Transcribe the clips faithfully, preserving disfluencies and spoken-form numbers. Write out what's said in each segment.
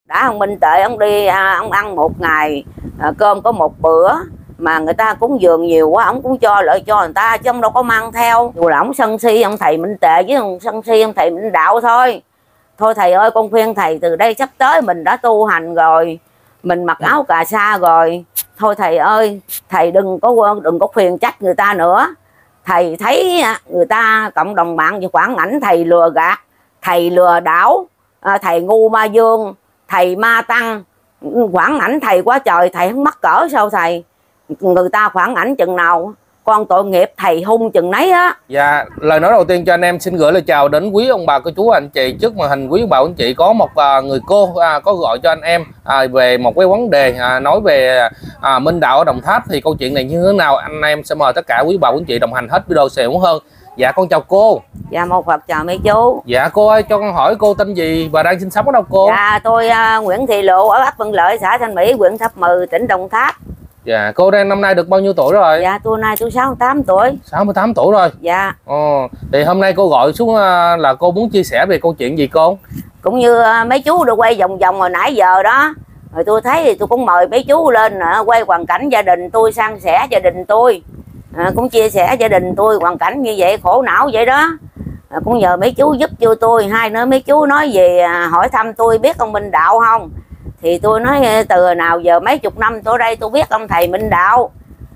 Đã ông Minh Tệ ông đi à, ông ăn một ngày à, cơm có một bữa mà người ta cúng dường nhiều quá ông cũng cho lợi cho người ta chứ ông đâu có mang theo. Dù là ông sân si ông thầy Minh Tệ với ông sân si ông thầy Minh Đạo thôi. Thôi thầy ơi, con khuyên thầy từ đây sắp tới mình đã tu hành rồi, mình mặc áo cà sa rồi, thôi thầy ơi, thầy đừng có đừng có phiền trách người ta nữa. Thầy thấy người ta cộng đồng mạng phản ảnh thầy lừa gạt, thầy lừa đảo, thầy ngu ma dương, thầy ma tăng, phản ảnh thầy quá trời. Thầy không mắc cỡ sao thầy? Người ta phản ảnh chừng nào con tội nghiệp thầy hung chừng nấy á. Dạ, lời nói đầu tiên cho anh em xin gửi lời chào đến quý ông bà cô chú anh chị. Trước màn hình quý ông bà anh chị có một à, người cô à, có gọi cho anh em à, về một cái vấn đề à, nói về à, Minh Đạo ở Đồng Tháp. Thì câu chuyện này như thế nào anh em sẽ mời tất cả quý bà anh chị đồng hành hết video sẽ ổn hơn. Dạ con chào cô. Dạ một Phật chào mấy chú. Dạ cô ơi, cho con hỏi cô tên gì và đang sinh sống ở đâu cô? Dạ tôi uh, Nguyễn Thị Lộ ở ấp Vân Lợi, xã Thanh Mỹ, huyện Tháp Mười, tỉnh Đồng Tháp. Dạ, cô đang năm nay được bao nhiêu tuổi rồi? Dạ tôi nay tôi sáu mươi tám tuổi. sáu mươi tám tuổi rồi. Dạ. Ồ, thì hôm nay cô gọi xuống là cô muốn chia sẻ về câu chuyện gì cô? Cũng như mấy chú được quay vòng vòng hồi nãy giờ đó. Rồi tôi thấy thì tôi cũng mời mấy chú lên quay hoàn cảnh gia đình tôi, san sẻ gia đình tôi. À, cũng chia sẻ gia đình tôi hoàn cảnh như vậy, khổ não vậy đó. À, cũng nhờ mấy chú giúp cho tôi. Hai nữa mấy chú nói về hỏi thăm tôi biết ông Minh Đạo không. Thì tôi nói từ nào giờ mấy chục năm tôi ở đây tôi biết ông thầy Minh Đạo.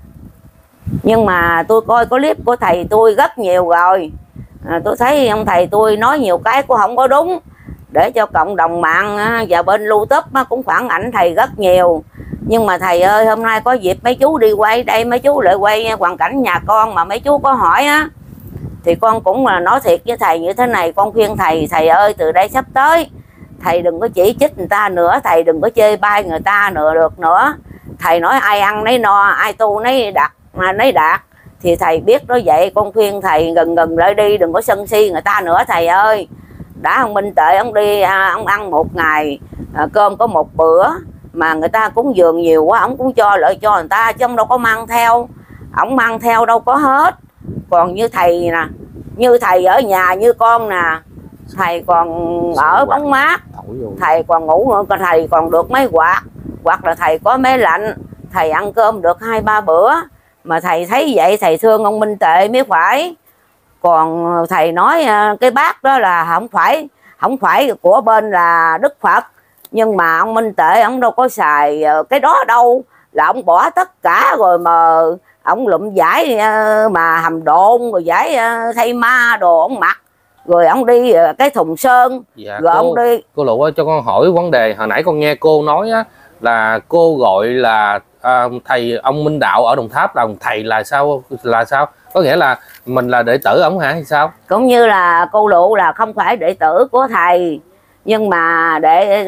Nhưng mà tôi coi có clip của thầy tôi rất nhiều rồi. À, tôi thấy ông thầy tôi nói nhiều cái cũng không có đúng. Để cho cộng đồng mạng và bên YouTube cũng phản ảnh thầy rất nhiều. Nhưng mà thầy ơi, hôm nay có dịp mấy chú đi quay đây, mấy chú lại quay hoàn cảnh nhà con mà mấy chú có hỏi á. Thì con cũng là nói thiệt với thầy như thế này, con khuyên thầy, thầy ơi từ đây sắp tới thầy đừng có chỉ trích người ta nữa, thầy đừng có chê bai người ta nữa được nữa. Thầy nói ai ăn nấy no, ai tu nấy đạt, nấy đạt. Thì thầy biết đó vậy, con khuyên thầy gần gần lại đi, đừng có sân si người ta nữa thầy ơi. Đã ông Minh Tệ ông đi à, ông ăn một ngày à, cơm có một bữa mà người ta cúng dường nhiều quá ông cũng cho lợi cho người ta chứ ông đâu có mang theo. Ông mang theo đâu có hết. Còn như thầy nè, như thầy ở nhà như con nè, thầy còn ở bóng mát, thầy còn ngủ, thầy còn được máy quạt, hoặc là thầy có máy lạnh, thầy ăn cơm được hai ba bữa. Mà thầy thấy vậy thầy thương ông Minh Tệ mới phải. Còn thầy nói cái bát đó là không phải không phải của bên là Đức Phật, nhưng mà ông Minh Tệ ông đâu có xài cái đó đâu, là ông bỏ tất cả rồi mà ông lụm giải mà hầm độn rồi giải thay ma đồ ông mặc, rồi ông đi cái thùng sơn. Dạ, rồi cô, ông đi cô Lụ ơi, cho con hỏi vấn đề hồi nãy con nghe cô nói á, là cô gọi là à, thầy ông Minh Đạo ở Đồng Tháp là thầy là sao là sao có nghĩa là mình là đệ tử ổng hả hay sao? Cũng như là cô Lụ là không phải đệ tử của thầy, nhưng mà đệ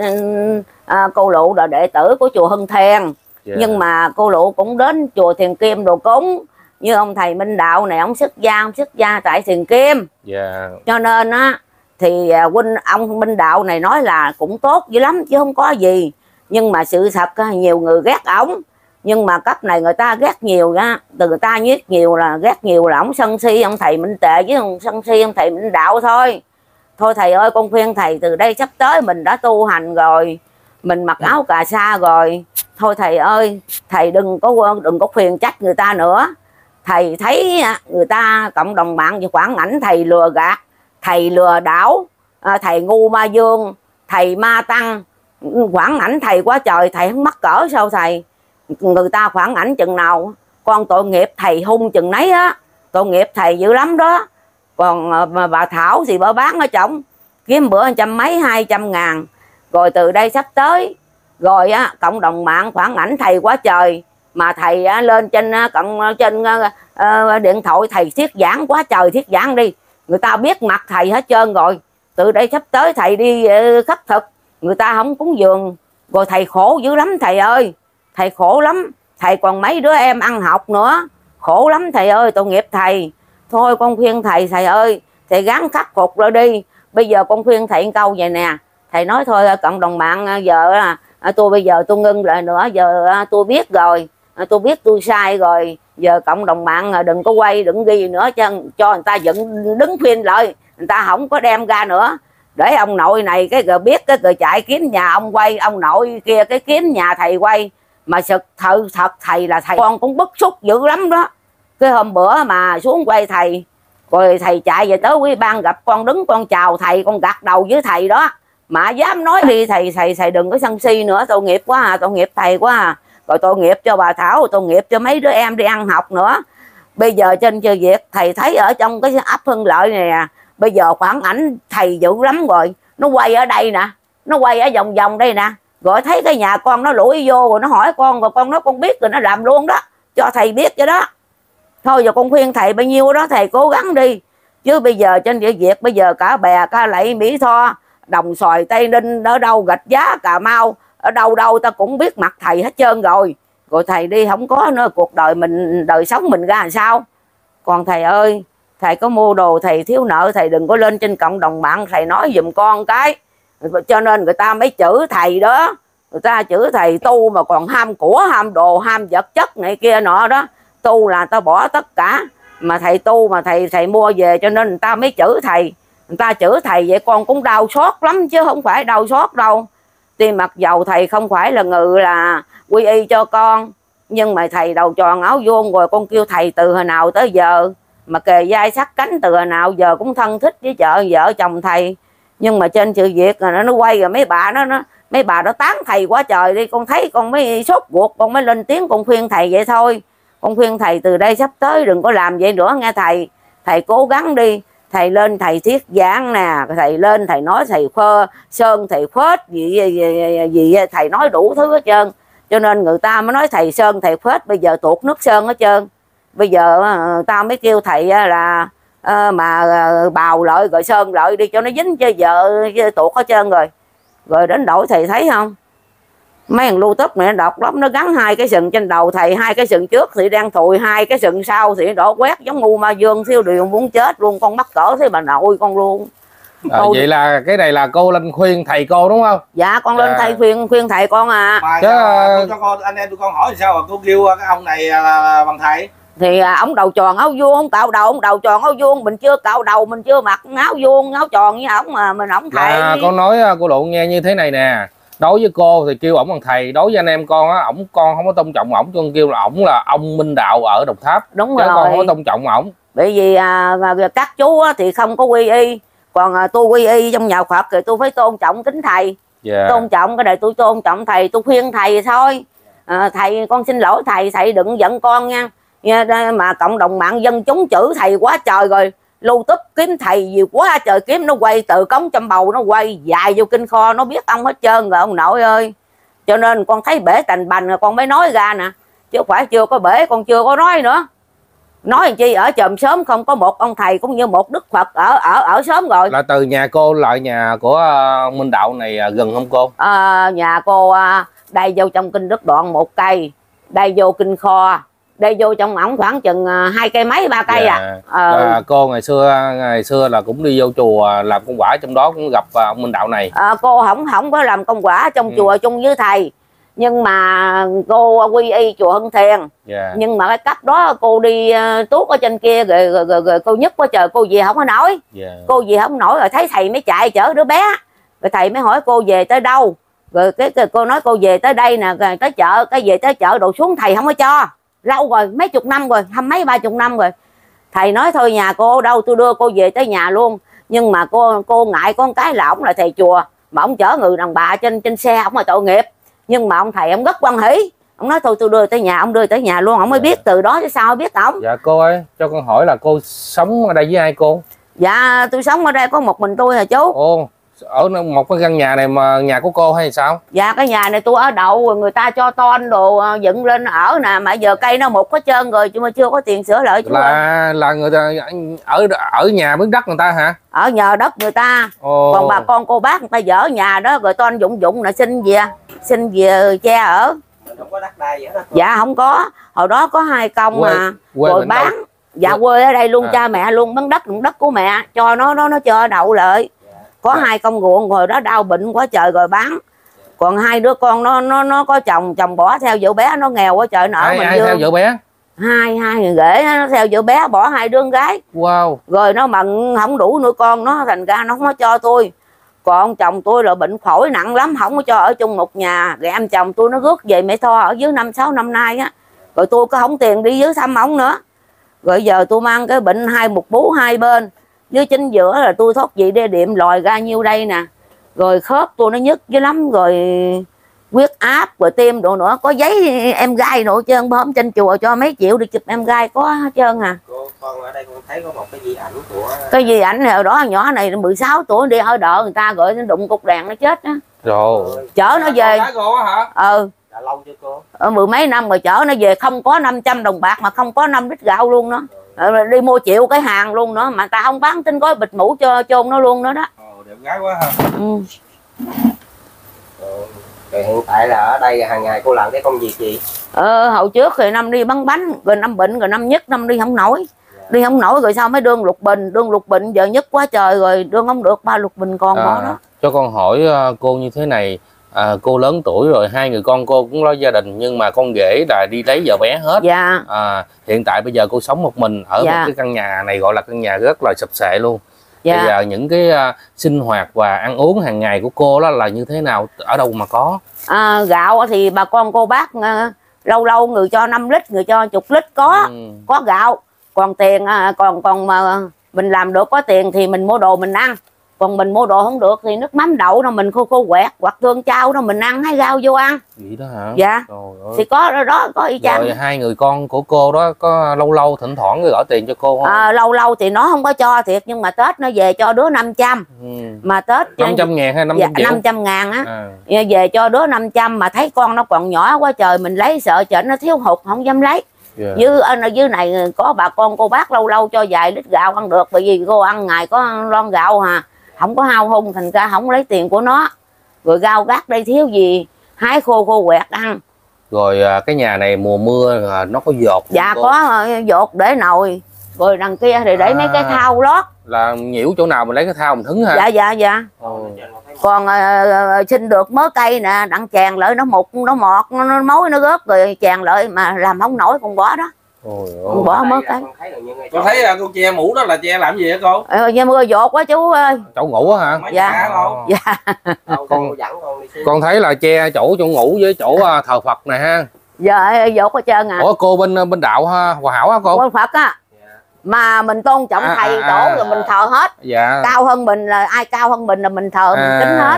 à, cô Lụ là đệ tử của chùa Hưng Thiền. Yeah. Nhưng mà cô Lụ cũng đến chùa Thiền Kim đồ cúng. Như ông thầy Minh Đạo này ông xuất gia, ông xuất gia tại Thiền Kim. Yeah. Cho nên á thì huynh ông Minh Đạo này nói là cũng tốt dữ lắm chứ không có gì. Nhưng mà sự thật nhiều người ghét ổng. Nhưng mà cấp này người ta ghét nhiều á, từ người ta nhất nhiều là ghét nhiều là ổng sân si ông thầy Minh Tệ với ông sân si ông thầy Minh Đạo thôi. Thôi thầy ơi, con khuyên thầy từ đây sắp tới mình đã tu hành rồi, mình mặc áo cà sa rồi. Thôi thầy ơi, thầy đừng có đừng có phiền trách người ta nữa. Thầy thấy người ta cộng đồng mạng phản ảnh thầy lừa gạt, thầy lừa đảo, thầy ngu ma dương, thầy ma tăng, phản ảnh thầy quá trời. Thầy không mắc cỡ sao thầy? Người ta phản ảnh chừng nào con tội nghiệp thầy hung chừng nấy á. Tội nghiệp thầy dữ lắm đó. Còn mà bà Thảo thì bà bán ở chồng kiếm bữa trăm mấy hai trăm ngàn. Rồi từ đây sắp tới rồi á cộng đồng mạng phản ảnh thầy quá trời. Mà thầy á, lên trên cộng trên uh, điện thoại thầy thuyết giảng quá trời, thuyết giảng đi người ta biết mặt thầy hết trơn rồi. Từ đây sắp tới thầy đi uh, khất thực người ta không cúng dường, rồi thầy khổ dữ lắm thầy ơi. Thầy khổ lắm, thầy còn mấy đứa em ăn học nữa, khổ lắm thầy ơi, tội nghiệp thầy. Thôi con khuyên thầy, thầy ơi, thầy gắng khắc phục rồi đi. Bây giờ con khuyên thầy câu vậy nè, thầy nói thôi cộng đồng mạng giờ là tôi bây giờ tôi ngưng lại nữa, giờ tôi biết rồi, tôi biết tôi sai rồi, giờ cộng đồng mạng đừng có quay, đừng ghi nữa cho, cho người ta dựng đứng phim lại, người ta không có đem ra nữa. để ông nội này cái rồi biết cái rồi chạy kiếm nhà ông quay, ông nội kia cái kiếm nhà thầy quay. Mà thật thật, thật thầy là thầy con cũng bức xúc dữ lắm đó. Cái hôm bữa mà xuống quay thầy, rồi thầy chạy về tới quý ban gặp con, đứng con chào thầy, con gật đầu với thầy đó. Mà dám nói đi thầy thầy thầy đừng có sân si nữa, tội nghiệp quá à, tội nghiệp thầy quá à. Rồi tội nghiệp cho bà Thảo, tội nghiệp cho mấy đứa em đi ăn học nữa. Bây giờ trên chơi việc thầy thấy ở trong cái ấp Hưng Lợi này nè, bây giờ phản ảnh thầy dữ lắm rồi. Nó quay ở đây nè, nó quay ở vòng vòng đây nè, rồi thấy cái nhà con nó lủi vô, rồi nó hỏi con, rồi con nói con biết rồi nó làm luôn đó, cho thầy biết cho đó. Thôi giờ con khuyên thầy bao nhiêu đó thầy cố gắng đi. Chứ bây giờ trên địa việc bây giờ cả Bè, Ca Lậy, Mỹ Tho, Đồng Xoài, Tây Ninh, ở đâu Gạch Giá, Cà Mau, ở đâu đâu ta cũng biết mặt thầy hết trơn rồi. Rồi thầy đi không có nữa, cuộc đời mình, đời sống mình ra làm sao. Còn thầy ơi, thầy có mua đồ thầy thiếu nợ, thầy đừng có lên trên cộng đồng mạng thầy nói giùm con cái. Cho nên người ta mới chửi thầy đó. Người ta chửi thầy tu mà còn ham của, ham đồ, ham vật chất này kia nọ đó. Tu là ta bỏ tất cả. Mà thầy tu mà thầy thầy mua về, cho nên người ta mới chửi thầy. Người ta chửi thầy vậy con cũng đau xót lắm chứ không phải đau xót đâu. Tuy mặc dầu thầy không phải là người là quy y cho con, nhưng mà thầy đầu tròn áo vuông rồi, con kêu thầy từ hồi nào tới giờ. Mà kề vai sát cánh từ hồi nào giờ cũng thân thích với vợ vợ chồng thầy. Nhưng mà trên sự việc nó, nó quay rồi mấy bà nó, nó mấy bà nó tán thầy quá trời đi. Con thấy con mới sốt ruột, con mới lên tiếng con khuyên thầy vậy thôi. Con khuyên thầy từ đây sắp tới đừng có làm vậy nữa nghe thầy. Thầy cố gắng đi. Thầy lên thầy thuyết giảng nè, thầy lên thầy nói thầy khơ sơn, thầy phết gì, gì, gì, gì thầy nói đủ thứ hết trơn. Cho nên người ta mới nói thầy sơn thầy phết, bây giờ tuột nước sơn hết trơn. Bây giờ ta mới kêu thầy là mà bào lợi rồi sơn lợi đi cho nó dính cho vợ tuột hết trơn rồi. Rồi đến đổi thầy thấy không, mấy thằng lưu túc này độc lắm, nó gắn hai cái sừng trên đầu thầy, hai cái sừng trước thì đang thùi, hai cái sừng sau thì đổ quét giống ngu ma dương, siêu điều muốn chết luôn. Con mắc cỡ thế bà nội con luôn. À, vậy là cái này là cô lên khuyên thầy cô đúng không? Dạ con lên à. thầy khuyên khuyên thầy con à. Mà Chứ cô cho con anh em tụi con hỏi thì sao mà cô kêu cái ông này là bằng thầy? Thì à, ông đầu tròn áo vuông, ông cạo đầu, ông đầu tròn áo vuông, mình chưa cạo đầu, mình chưa mặc áo vuông áo tròn với ổng mà mình ổng thầy. À, con nói cô Lộ nghe như thế này nè, đối với cô thì kêu ổng bằng thầy, đối với anh em con á, ổng con không có tôn trọng ổng, con kêu là ổng là ông Minh Đạo ở Đồng Tháp. Đúng chứ rồi, con không có tôn trọng ổng. bởi vì à, các chú á, thì không có quy y, còn à, tôi quy y trong nhà Phật thì tôi phải tôn trọng kính thầy. Yeah. Tôn trọng cái này, tôi tôn trọng thầy, tôi khuyên thầy thôi. À, thầy con xin lỗi thầy, thầy đừng giận con nha. Mà cộng đồng mạng dân chúng chửi thầy quá trời rồi, lưu túp kiếm thầy nhiều quá trời, kiếm nó quay từ cống Trăm Bầu nó quay dài vô kinh kho, nó biết ông hết trơn rồi ông nội ơi. Cho nên con thấy bể tành bành rồi con mới nói ra nè, chứ phải chưa có bể con chưa có nói nữa. Nói làm chi, ở chòm sớm không có một ông thầy cũng như một Đức Phật ở ở ở sớm rồi. Là từ nhà cô lại nhà của uh, Minh Đạo này uh, gần không cô? À, nhà cô uh, đây vô trong kinh Đức Đoạn một cây, đây vô kinh kho, đây vô trong ổng khoảng chừng hai cây mấy ba cây. Yeah. À, ờ. À, cô ngày xưa ngày xưa là cũng đi vô chùa làm công quả, trong đó cũng gặp ông Minh Đạo này. À, cô không không có làm công quả trong ừ. chùa chung với thầy, nhưng mà cô quy y chùa Hưng Thiền. Yeah. Nhưng mà cái cấp đó cô đi uh, tuốt ở trên kia rồi, rồi, rồi, rồi cô nhất quá trời, cô về không có nổi. Yeah. Cô về không nổi rồi thấy thầy mới chạy chở đứa bé, rồi thầy mới hỏi cô về tới đâu, rồi cái, cái cô nói cô về tới đây nè, rồi tới chợ, cái về tới chợ đồ xuống thầy không có cho. Lâu rồi, mấy chục năm rồi, hăm mấy ba chục năm rồi. Thầy nói thôi nhà cô đâu tôi đưa cô về tới nhà luôn. Nhưng mà cô cô ngại con cái là ổng là thầy chùa, mà ổng chở người đàn bà trên trên xe, ổng là tội nghiệp. Nhưng mà ông thầy ông rất quan hỷ, ông nói thôi tôi đưa tới nhà, ông đưa tới nhà luôn, ông mới biết từ đó chứ sao biết ổng. Dạ cô ơi, cho con hỏi là cô sống ở đây với ai cô? Dạ tôi sống ở đây có một mình tôi hả chú. Ồ, ở một cái căn nhà này mà nhà của cô hay sao? Dạ cái nhà này tôi ở đậu rồi người ta cho ton đồ dựng lên ở nè, mà giờ cây nó mục hết trơn rồi nhưng mà chưa có tiền sửa lại chú là ơi. Là người ta ở ở nhà miếng đất người ta hả? Ở nhờ đất người ta. Ồ. Còn bà con cô bác người ta dở nhà đó rồi ton dụng dụng là xin về xin về che ở. Không có đất đai vậy đó. Dạ không có, hồi đó có hai công quê, mà quê rồi bán đâu? Dạ quê, quê ở đây luôn. À. Cha mẹ luôn bán đất, đất của mẹ cho nó nó nó cho đậu lại. Có à. hai công ruộng rồi đó đau bệnh quá trời rồi bán. Còn hai đứa con nó nó nó có chồng, chồng bỏ theo vợ bé, nó nghèo quá trời, nó ở ai, mình ai theo vợ bé? Hai hai người ghệ nó theo vợ bé, bỏ hai đứa con gái. Wow. Rồi nó mận không đủ nuôi con nó, thành ra nó không có cho tôi. Còn chồng tôi là bệnh phổi nặng lắm, không có cho ở chung một nhà. Rồi em chồng tôi nó rước về Mỹ Tho ở dưới năm sáu năm nay á. Rồi tôi có không tiền đi dưới thăm ổng nữa. Rồi giờ tôi mang cái bệnh hai một bú hai bên. Dưới chính giữa là tôi thoát vị đê điểm lòi ra nhiêu đây nè. Rồi khớp tôi nó nhức dữ lắm. Rồi huyết áp rồi tim đồ nữa. Có giấy em gai nữa trơn. Hôm trên chùa cho mấy triệu đi chụp em gai có hết trơn à. Cô, con ở đây con thấy có một cái di ảnh của... Cái gì ảnh hồi đó nhỏ này mười sáu tuổi đi ở đợ người ta gọi nó đụng cục đèn nó chết á. Rồi Chở nó về. Cô hả? Ừ. Đã lâu chưa cô? Ở mười mấy năm rồi chở nó về không có năm trăm đồng bạc mà không có năm lít gạo luôn đó. Rồi đi mua triệu cái hàng luôn nữa mà ta không bán tính gói bịt mũ cho chôn nó luôn nữa đó. Ồ, đẹp gái quá ha. Ừ. Rồi hiện tại là ở đây hàng ngày cô làm cái công việc gì? Ờ, hồi trước thì năm đi bán bánh, rồi năm bệnh, rồi năm nhất năm đi không nổi. Đi không nổi rồi sao mới đương lục bình, đương lục bình giờ nhất quá trời rồi đương không được ba lục bình còn à, bỏ đó. Cho con hỏi uh, cô như thế này, à, cô lớn tuổi rồi, hai người con cô cũng lo gia đình nhưng mà con rể là đi lấy vợ bé hết. Dạ. À, hiện tại bây giờ cô sống một mình ở Dạ. một cái căn nhà này gọi là căn nhà rất là sập xệ luôn. Dạ. Bây giờ những cái uh, sinh hoạt và ăn uống hàng ngày của cô đó là như thế nào, ở đâu mà có? À, gạo thì bà con cô bác uh, lâu lâu người cho năm lít, người cho chục lít có, Ừ. có gạo. Còn tiền uh, còn còn mà mình làm được có tiền thì mình mua đồ mình ăn. Còn mình mua đồ không được thì nước mắm đậu đó mình khô khô quẹt hoặc tương chao đó mình ăn, hay rau vô ăn. Vậy đó hả? Dạ. Trời ơi. Thì có đó, đó có y chang. Rồi hai người con của cô đó có lâu lâu thỉnh thoảng gửi tiền cho cô không? À, lâu lâu thì nó không có cho thiệt nhưng mà Tết nó về cho đứa năm trăm. Ừ. Mà Tết năm trăm ngàn hay năm trăm dạ, triệu? năm trăm ngàn á. À. Về cho đứa năm trăm mà thấy con nó còn nhỏ quá trời mình lấy sợ chệnh nó thiếu hụt không dám lấy. Yeah. Dưới ở dưới này có bà con cô bác lâu lâu cho vài lít gạo ăn được, bởi vì cô ăn ngày có lon gạo hà, không có hao hung thành ra không lấy tiền của nó. Rồi rau gác đây thiếu gì hái khô khô quẹt ăn. Rồi à, cái nhà này mùa mưa à, nó có dột không Dạ cô? có dột để nồi. Rồi đằng kia thì để À. mấy cái thau lót. Là nhiễu chỗ nào mình lấy cái thau mình thứng hả? Dạ dạ dạ. Ồ. Còn uh, xin được mớ cây nè, đặng chèn lại nó mục nó mọt nó, nó mối nó rớt rồi chèn lại mà làm không nổi con bỏ đó. Ôi Con bỏ mớ cây. Cô thấy là cô che mũ đó là che làm gì hả cô? Ờ, nha mưa dột quá chú ơi. chỗ ngủ á hả? Mấy Dạ. nhà không? Dạ. Con con thấy là che chỗ chỗ ngủ với chỗ à, thờ Phật này ha. Giờ dột hết trơn à. Ủa cô bên bên đạo ha, Hòa Hảo hả cô? Con Phật á. Mà mình tôn trọng À, thầy à, tổ à. rồi mình thờ hết. Dạ. Cao hơn mình là ai cao hơn mình là mình thờ mình À. kính hết.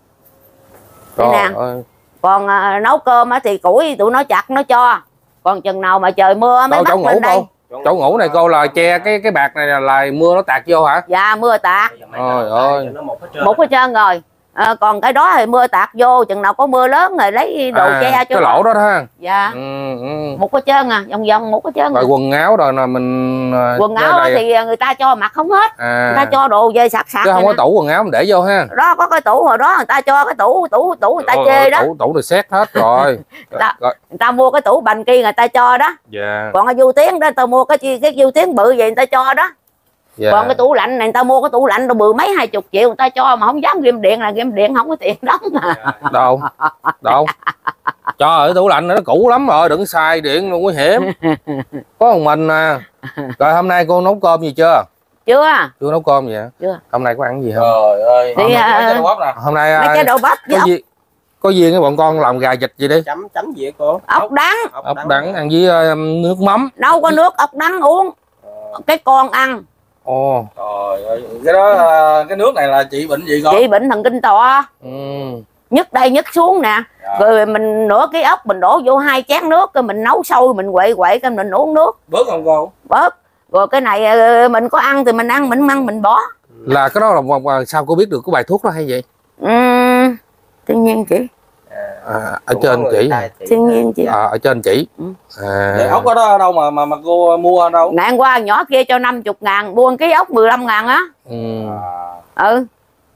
Đây Trời nè. ơi. Còn uh, nấu cơm á thì củi tụi nó chặt nó cho. Còn chừng nào mà trời mưa mới Đâu, bắt chỗ ngủ lên đây. cô? Chỗ ngủ này cô là che cái cái bạc này là, là mưa nó tạt vô hả? Dạ mưa tạt. Ôi ơi. Một cái trơn rồi. À, còn cái đó thì mưa tạt vô, chừng nào có mưa lớn rồi lấy đồ À, che cho cái lỗ đó ha. Dạ. Ừ, ừ. Một cái trơn à, vòng vòng một cái trơn. Rồi À. quần áo rồi là mình à, Quần che áo đầy. thì người ta cho mặc không hết. À. Người ta cho đồ về sạc sạc. Chứ không có tủ quần áo mình để vô ha. Đó có cái tủ hồi đó người ta cho cái tủ tủ tủ người ta Ôi, chê ôi, đó. Tủ tủ được xét hết rồi. Dạ. Rồi. Người ta mua cái tủ bành kia người ta cho đó. Dạ. Còn cái du tiến đó tao mua cái chi cái du tiến bự vậy người ta cho đó. Dạ. Còn cái tủ lạnh này người ta mua cái tủ lạnh đồ bự mấy hai chục triệu người ta cho mà không dám ghim điện là ghim điện không có tiền đóng mà. Đâu? Đâu? Cho ở tủ lạnh nó cũ lắm rồi, đừng xài điện nguy hiểm. Có một mình à. Rồi hôm nay cô nấu cơm gì chưa? Chưa. Chưa nấu cơm gì hả? Chưa. Hôm nay có ăn gì không? Trời ơi. Đi, à, Hôm nay mấy à, cái đồ bắp với có ốc, gì có gì cái bọn con làm gà vịt gì đi. Chấm chấm gì cô? ốc đắng. Ốc đắng ăn với uh, nước mắm. Nấu có nước ốc đắng uống. Cái con ăn. Ồ. Trời ơi, cái đó cái nước này là trị bệnh gì con? Chị bệnh thần kinh tọa. Ừ. Nhức đây nhức xuống nè. Dạ. Rồi mình nửa cái ốc mình đổ vô hai chén nước rồi mình nấu sôi mình quậy quậy cái mình uống nước. Bớt không cô? Bớt. Rồi cái này ờ, mình có ăn thì mình ăn, mình ăn mình bỏ. Là cái đó là một sao cô biết được cái bài thuốc đó hay vậy? Ừ, tự nhiên chị. À, ở trên chỉ. Tự nhiên chị. À, ở trên chỉ. Ừ. À. Để ốc ở đó ở đâu mà mà mà cô mua ở đâu? Nạn qua nhỏ kia cho năm mươi ngàn, buôn ký ốc mười lăm ngàn á. Ừ. À. Ừ.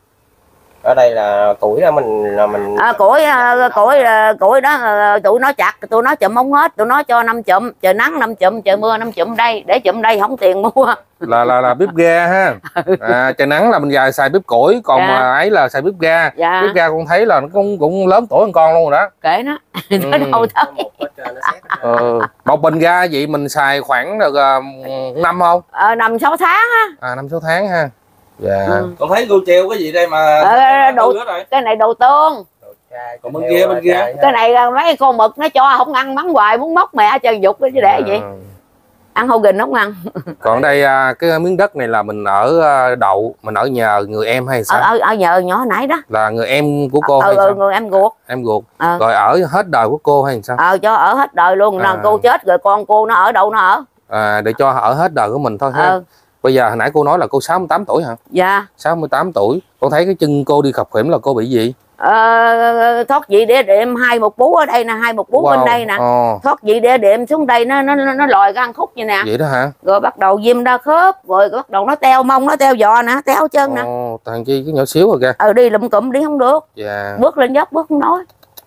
Ở đây là củi là mình là mình À, củi củi củi đó tụi nó chặt tụi nó chụm không hết, tụi nó cho năm chụm, trời nắng năm chụm, trời mưa năm chụm đây, để chụm đây không tiền mua. Là là là bếp ga ha. À, trời nắng là mình dài xài bếp củi, còn Dạ. mà ấy là xài bếp ga. Dạ. Bếp ga con thấy là nó cũng cũng lớn tuổi hơn con luôn rồi đó. Kệ nó. Ừ. Nó đâu tới. một hết trơn nó xét hết trơn. Ờ, một bình ga vậy mình xài khoảng được uh, năm không? Ờ, năm sáu tháng á. À năm sáu tháng ha. Dạ. Ừ. Con thấy cô treo cái gì đây mà Ờ, đồ, hư hết rồi. cái này đồ tương. Còn bên kia bên kia Cái này là mấy con mực nó cho không ăn, mắng hoài muốn móc mẹ chân dục chứ để gì. Ăn hô gình không ăn. Còn đây cái miếng đất này là mình ở đậu, mình ở nhờ người em hay sao? Ở, ở nhờ nhỏ nãy đó. Là người em của cô ờ, hay ờ, sao? người em ruột. Em ruột. Ờ. Rồi ở hết đời của cô hay sao? Ờ cho ở hết đời luôn. À. Cô chết rồi con cô nó ở đâu nó ở. À, để cho ở hết đời của mình thôi ha. Ờ. Bây giờ hồi nãy cô nói là cô sáu mươi tám tuổi hả? Dạ. sáu mươi tám tuổi. Con thấy cái chân cô đi khập khiễng là cô bị gì? Ờ, thoát vị đĩa đệm hai một bú ở đây nè, hai một bú Wow. bên đây nè. Ồ. Thoát vị đĩa đệm xuống đây nó nó nó lòi ra ăn khúc vậy nè. Vậy đó hả? Rồi bắt đầu viêm đa khớp, rồi bắt đầu nó teo mông, nó teo giò nè, teo chân nè. Ồ, thằng chi cái nhỏ xíu rồi kìa. Ờ đi lụm cụm đi không được. Dạ. Bước lên dốc bước không nói.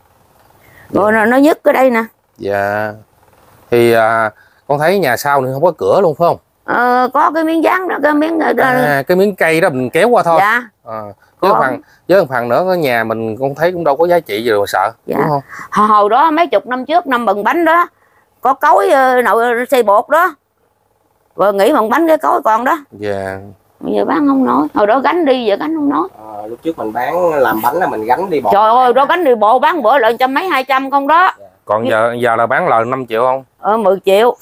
Rồi nó, nó nhức ở đây nè. Dạ. Thì à, con thấy nhà sau này không có cửa luôn phải không? Ờ, có cái miếng dán đó, cái miếng À, cái miếng cây đó mình kéo qua thôi. dạ. À, với một phần với một phần nữa ở nhà mình con thấy cũng đâu có giá trị gì rồi mà sợ. Dạ. Đúng không? Hồi, hồi đó mấy chục năm trước, năm bần bánh đó có cối nội xây bột đó, rồi nghĩ bằng bánh cái cối còn đó. Dạ. Bây giờ bán không nổi. Hồi đó gánh đi, giờ gánh không nổi. À, lúc trước mình bán làm bánh là mình gánh đi bột. Trời ơi, đó gánh đi bộ bán bữa lợi trăm mấy hai trăm không đó. Còn giờ giờ là bán lời năm triệu không? Ờ mười triệu.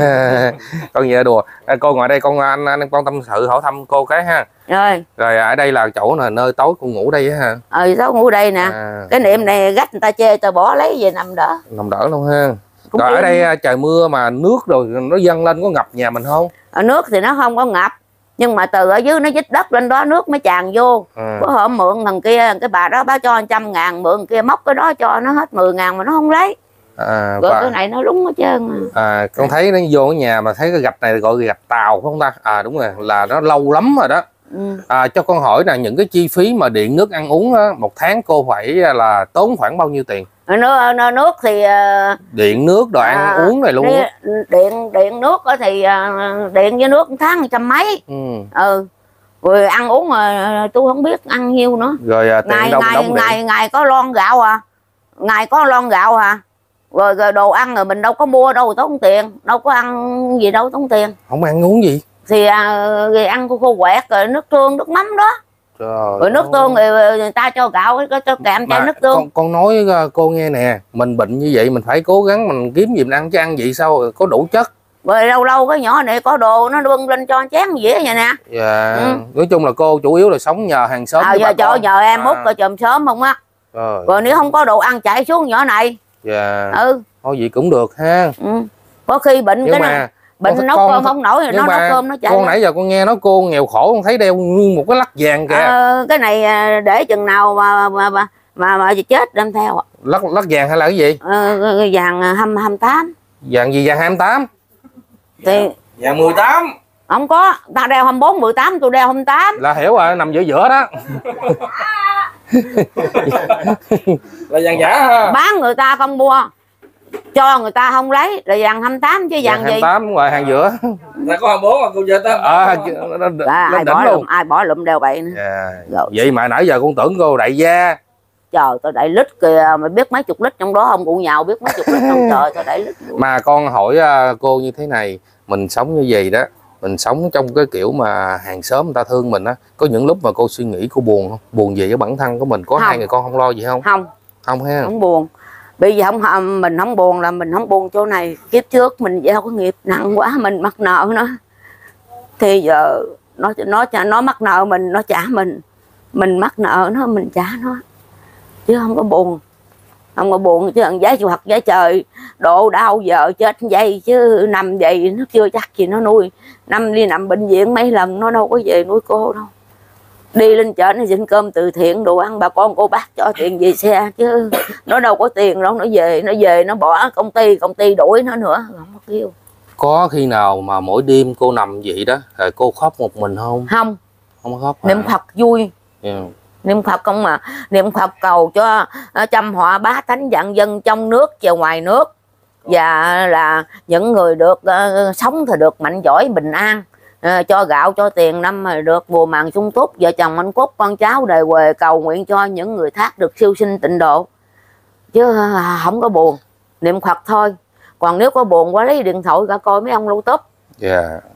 Con giờ đùa. À, cô ngồi đây con anh anh con tâm sự hỏi thăm cô cái ha. Rồi. Rồi ở đây là chỗ là nơi tối con ngủ đây á ha. Ờ sao ngủ đây nè. À. Cái niệm này gách người ta chê ta bỏ lấy về nằm đỡ. Nằm đỡ luôn ha. Cũng Rồi ở yên. đây trời mưa mà nước rồi nó dâng lên có ngập nhà mình không? Ở nước thì nó không có ngập, nhưng mà từ ở dưới nó dít đất lên đó nước mới tràn vô. À. Bữa hôm mượn thằng kia, cái bà đó bà cho trăm ngàn, mượn kia móc cái đó cho nó hết mười ngàn mà nó không lấy. À, Rồi và, cái này nó đúng hết trơn. à, con thấy nó vô cái nhà mà thấy cái gạch này gọi là gạch tàu phải không ta? À đúng rồi, là nó lâu lắm rồi đó. Ừ. À, cho con hỏi là những cái chi phí mà điện nước ăn uống á, một tháng cô phải là tốn khoảng bao nhiêu tiền? Nước, nước thì Điện nước đồ ăn à, uống này luôn á. điện điện nước thì điện với nước tháng trăm mấy. Ừ. Ừ. Rồi ăn uống mà tôi không biết ăn nhiêu nữa. Rồi à, tiền ngày đâu ngày đóng điện? ngày ngày có lon gạo à, ngày có lon gạo à. Rồi, rồi đồ ăn rồi mình đâu có mua đâu tốn tiền, đâu có ăn gì đâu tốn tiền. Không ăn uống gì? Thì à, rồi ăn khô khô quẹt rồi nước tương nước mắm đó. Trời Rồi nước tương thì người ta cho gạo có cho kèm chai nước tương. Con, con nói cô nghe nè, mình bệnh như vậy mình phải cố gắng mình kiếm gì mình ăn chứ ăn vậy sao có đủ chất. Rồi lâu lâu cái nhỏ này có đồ nó bưng lên cho chén dĩa vậy nè. Dạ. Ừ. Nói chung là cô chủ yếu là sống nhờ hàng xóm. À, giờ cho nhờ em múc coi chùm sớm không á. Rồi. Rồi nếu không có đồ ăn chạy xuống nhỏ này. Dạ. Ừ. Thôi vậy cũng được ha. Ừ. Có khi bệnh Nhưng cái mà này, bệnh con, nấu con, cơm không nổi rồi nó nấu cơm nó chạy. Con nãy giờ con nghe nói cô nghèo khổ, con thấy đeo nguyên một cái lắc vàng kìa. Ờ, cái này để chừng nào mà mà mà mà, mà chết đem theo. Lắc lắc vàng hay là cái gì? Ờ, vàng hai mươi tám. Vàng gì? Vàng hai mươi tám? Thì Vàng mười tám. không có, ta đeo hai mươi bốn mười tám, tôi đeo hai mươi tám. Là hiểu rồi, nằm giữa giữa đó. Là vàng giả ha. Bán người ta không mua, cho người ta không lấy là vàng hai mươi tám chứ vàng, Vàng hai mươi gì. tám ngoài hàng giữa. Là có hai mươi bốn mà cô chơi tới. À, À, ai bỏ lụm, ai bỏ lụm đeo bậy nữa. Yeah. Rồi. Vậy mà nãy giờ con tưởng cô đại gia. Trời, tôi đẩy lít kìa, mày biết mấy chục lít trong đó không? Cụ nhào biết mấy chục lít không? Trời, tôi đẩy lít. Mà con hỏi cô như thế này, mình sống như vậy đó, mình sống trong cái kiểu mà hàng xóm người ta thương mình á, có những lúc mà cô suy nghĩ cô buồn không? Buồn về với bản thân của mình, có Không. hai người con không lo gì không? Không, Không ha. không buồn. Bây giờ không, mình không buồn là mình không buồn chỗ này. Kiếp trước mình gieo có nghiệp nặng quá, mình mắc nợ nó. Thì giờ nó nó nó mắc nợ mình, nó trả mình. Mình mắc nợ nó, mình trả nó. Chứ không có buồn. Không có buồn chứ thằng giấy chu hoặc giấy trời độ đau vợ chết vậy chứ nằm vậy nó chưa chắc gì nó nuôi. Năm đi nằm bệnh viện mấy lần nó đâu có về nuôi cô đâu. Đi lên chợ nó xin cơm từ thiện đồ ăn bà con cô bác cho tiền về xe chứ nó đâu có tiền đâu. Nó về nó về nó bỏ công ty, công ty đuổi nó nữa không có kêu. Có khi nào mà mỗi đêm cô nằm vậy đó rồi cô khóc một mình không? Không. Không khóc hả? Niệm Phật vui. Yeah. Niệm Phật không mà niệm Phật cầu cho trăm họa bá tánh vạn dân trong nước và ngoài nước, và là những người được uh, sống thì được mạnh giỏi bình an, uh, cho gạo cho tiền năm mà được mùa màng sung túc, vợ chồng hạnh phúc, con cháu đời huề, cầu nguyện cho những người thác được siêu sinh tịnh độ, chứ uh, không có buồn. Niệm Phật thôi. Còn nếu có buồn quá lấy điện thoại ra coi mấy ông YouTube. Yeah.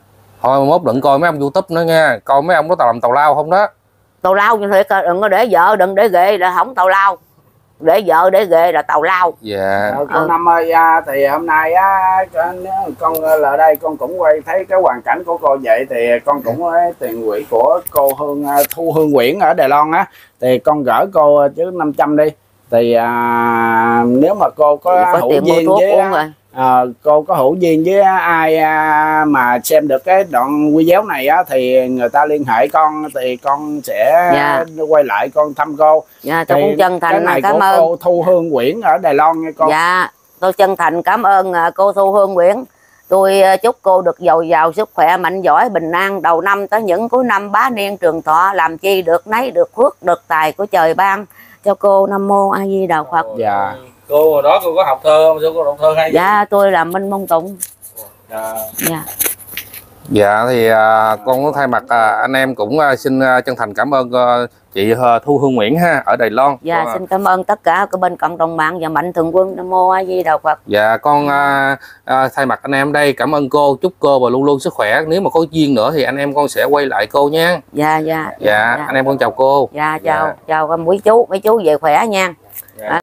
Thôi mốt đừng coi mấy ông YouTube nữa nha, coi mấy ông đó tàu làm tàu lao không đó. Tàu lao như thiệt, đừng có để vợ, đừng để ghệ là không tàu lao, để vợ để ghệ là tàu lao. Dạ. Ờ, cô Ừ. Năm ơi, à, thì hôm nay á con, con lại đây con cũng quay thấy cái hoàn cảnh của cô vậy, thì con cũng với tiền quỹ của cô Hương Thu Hương Nguyễn ở Đài Loan á, thì con gửi cô chứ năm trăm đi, thì à, nếu mà cô có, có hữu tiền mua duyên thuốc với uống rồi. à, cô có hữu duyên với ai à, mà xem được cái đoạn video này á, thì người ta liên hệ con thì con sẽ Dạ. quay lại con thăm cô. Dạ, tôi Thì cũng chân cái thành này cảm của ơn. cô Thu Hương Nguyễn ở Đài Loan nha con. Dạ, tôi chân thành cảm ơn à, cô Thu Hương Nguyễn. Tôi à, chúc cô được giàu giàu sức khỏe, mạnh giỏi, bình an đầu năm tới những cuối năm bá niên trường thọ, làm chi được nấy, được phước được tài của trời ban cho cô. Nam mô A Di Đà Phật. Dạ. Cô hồi đó cô có học thơ không? Sao cô đọc thơ hay vậy? Dạ, tôi là Minh Mông Tụng. Dạ. Dạ. Dạ thì à, con có thay mặt à, anh em cũng à, xin à, chân thành cảm ơn à, chị à, Thu Hương Nguyễn ha ở Đài Loan. Dạ, Con, xin cảm ơn tất cả các bên cộng đồng mạng và mạnh thường quân. Nam mô A Di Đà Phật. Dạ con à, à, thay mặt anh em đây cảm ơn cô, chúc cô và luôn luôn sức khỏe. Nếu mà có duyên nữa thì anh em con sẽ quay lại cô nha. Dạ, dạ. Dạ, anh em con chào cô. Dạ, chào, chào các quý chú, mấy chú về khỏe nha. Dạ.